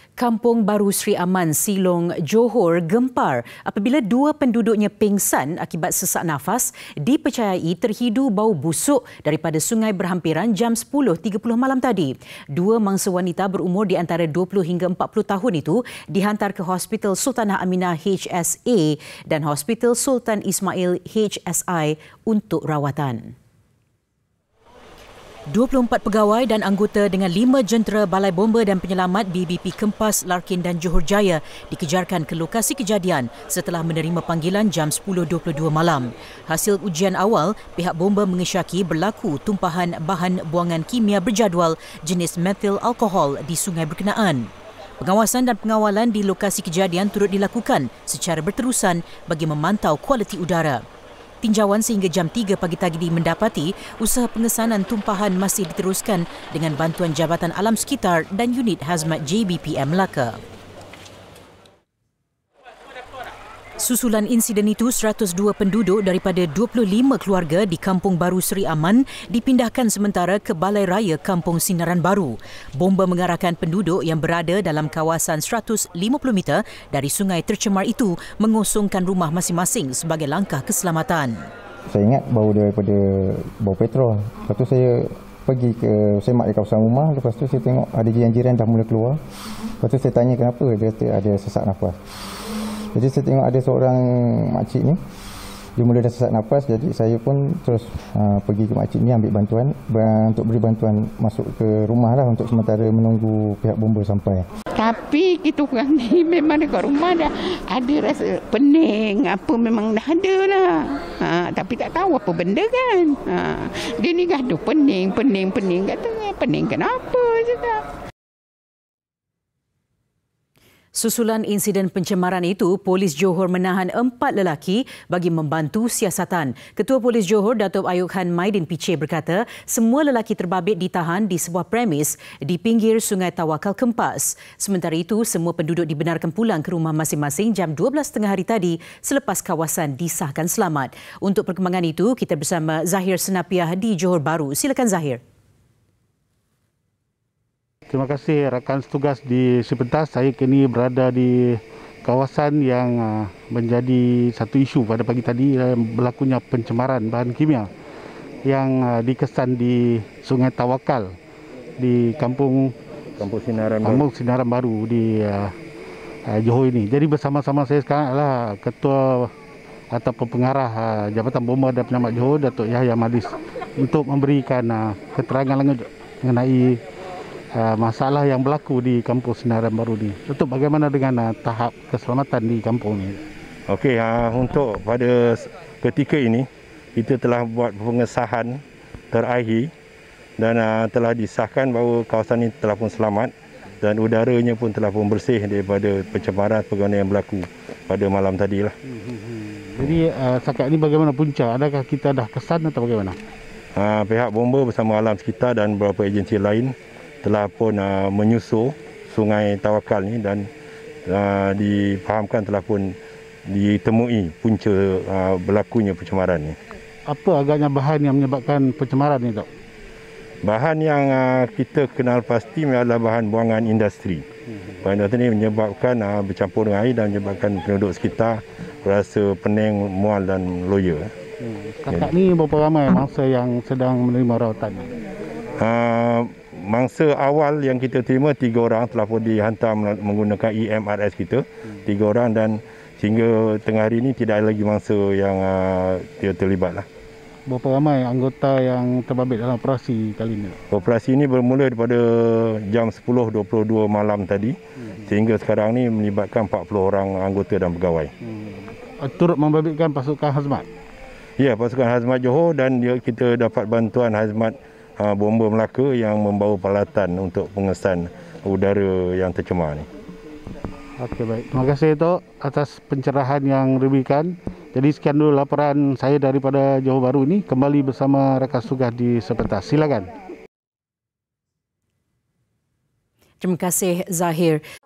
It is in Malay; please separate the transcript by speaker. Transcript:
Speaker 1: Kampung Baru Sri Aman, Silong, Johor gempar apabila dua penduduknya pingsan akibat sesak nafas dipercayai terhidu bau busuk daripada sungai berhampiran jam 10.30 malam tadi. Dua mangsa wanita berumur di antara 20 hingga 40 tahun itu dihantar ke Hospital Sultanah Aminah HSA dan Hospital Sultan Ismail HSI untuk rawatan. 24 pegawai dan anggota dengan 5 jentera Balai Bomba dan Penyelamat BBP Kempas, Larkin dan Johor Jaya dikejarkan ke lokasi kejadian setelah menerima panggilan jam 10.22 malam. Hasil ujian awal, pihak bomba mengesyaki berlaku tumpahan bahan buangan kimia berjadual jenis metil alkohol di sungai berkenaan. Pengawasan dan pengawalan di lokasi kejadian turut dilakukan secara berterusan bagi memantau kualiti udara. Tinjauan sehingga jam 3 pagi tadi mendapati usaha pengesanan tumpahan masih diteruskan dengan bantuan Jabatan Alam Sekitar dan unit Hazmat JBPM Melaka. Susulan insiden itu, 102 penduduk daripada 25 keluarga di Kampung Baru Sri Aman dipindahkan sementara ke Balai Raya Kampung Sinaran Baru. Bomba mengarahkan penduduk yang berada dalam kawasan 150 meter dari sungai tercemar itu mengosongkan rumah masing-masing sebagai langkah keselamatan.
Speaker 2: Saya ingat bau daripada bau petrol. Lepas tu saya pergi ke semak di kawasan rumah. Lepas tu saya tengok ada jiran-jiran dah mula keluar. Lepas tu saya tanya kenapa, dia kata ada sesak nafas. Jadi saya tengok ada seorang makcik ni, dia mula dah sesak nafas, jadi saya pun terus pergi ke makcik ni ambil bantuan untuk beri bantuan masuk ke rumah lah untuk sementara menunggu pihak bomba sampai.
Speaker 3: Tapi kita orang ni memang dekat rumah dah ada rasa pening, apa memang dah ada lah. Tapi tak tahu apa benda kan. Dia ni gaduh pening. Katanya pening kenapa cakap.
Speaker 1: Susulan insiden pencemaran itu, Polis Johor menahan 4 lelaki bagi membantu siasatan. Ketua Polis Johor, Datuk Ayub Khan Maidin Piche berkata, semua lelaki terbabit ditahan di sebuah premis di pinggir Sungai Tawakal Kempas. Sementara itu, semua penduduk dibenarkan pulang ke rumah masing-masing jam 12.30 hari tadi selepas kawasan disahkan selamat. Untuk perkembangan itu, kita bersama Zahir Senapiah di Johor Baru. Silakan Zahir.
Speaker 4: Terima kasih rakan setugas di Sepentas. Saya kini berada di kawasan yang menjadi satu isu pada pagi tadi, berlakunya pencemaran bahan kimia yang dikesan di Sungai Tawakal di Kampung Sinaran Baru di Johor ini. Jadi bersama-sama saya sekarang adalah Ketua ataupun Pengarah Jabatan Bomba dan Penyelamat Johor, Datuk Yahya Madis, untuk memberikan keterangan mengenai masalah yang berlaku di Kampung Sinaran Baru ni. Untuk bagaimana dengan tahap keselamatan di kampung ni?
Speaker 5: Okey, untuk pada ketika ini kita telah buat pengesahan terakhir dan telah disahkan bahawa kawasan ini telah pun selamat dan udaranya pun telah pun bersih daripada pencemaran pergaulan yang berlaku pada malam tadilah.
Speaker 4: Jadi setakat ini bagaimana punca? Adakah kita dah kesan atau bagaimana?
Speaker 5: Pihak bomba bersama alam sekitar dan beberapa agensi lain telah pun menyusur Sungai Tawakal ni dan difahamkan telah pun ditemui punca berlakunya pencemaran ni.
Speaker 4: Apa agaknya bahan yang menyebabkan pencemaran ni, Dok?
Speaker 5: Bahan yang kita kenal pasti adalah bahan buangan industri. Bahan industri ini menyebabkan bercampur dengan air dan menyebabkan penduduk sekitar rasa pening, mual dan loya.
Speaker 4: Setakat ni berapa ramai mangsa yang sedang menerima rawatan?
Speaker 5: Mangsa awal yang kita terima 3 orang telah pun dihantar menggunakan EMRS kita, 3 orang, dan sehingga tengah hari ini tidak ada lagi mangsa yang terlibat lah.
Speaker 4: Berapa ramai anggota yang terbabit dalam operasi kali ini?
Speaker 5: Operasi ini bermula daripada jam 10.22 malam tadi sehingga sekarang ni melibatkan 40 orang anggota dan pegawai.
Speaker 4: Turut membabitkan pasukan hazmat?
Speaker 5: Ya, pasukan hazmat Johor, dan kita dapat bantuan hazmat Bomba Melaka yang membawa peralatan untuk pengesan udara yang tercemar ni.
Speaker 4: Okey, baik. Terima kasih Tok atas pencerahan yang diberikan. Jadi sekian dulu laporan saya daripada Johor Baru ni. Kembali bersama rakan tugas di Sepentas. Silakan.
Speaker 1: Terima kasih Zahir.